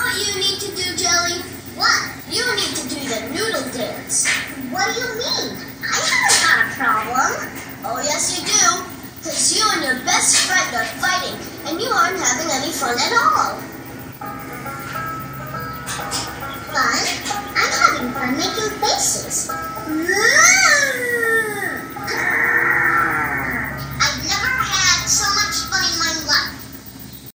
what you need to do, Jelly? What? You need to do the noodle dance. What do you mean? I haven't got a problem. Oh, yes, you do. Because you and your best friend are fighting, and you aren't having any fun at all. Fun? I'm having fun making